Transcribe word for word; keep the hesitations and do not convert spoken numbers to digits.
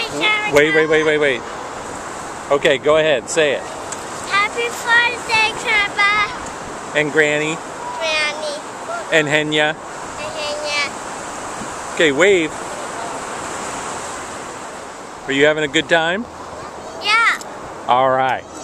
Grandpa. Wait, wait, wait, wait, wait. Okay, go ahead. Say it. Happy Father's Day, Grandpa. And Granny. Granny. And Henya. And Henya. Okay, wave. Are you having a good time? Yeah. All right.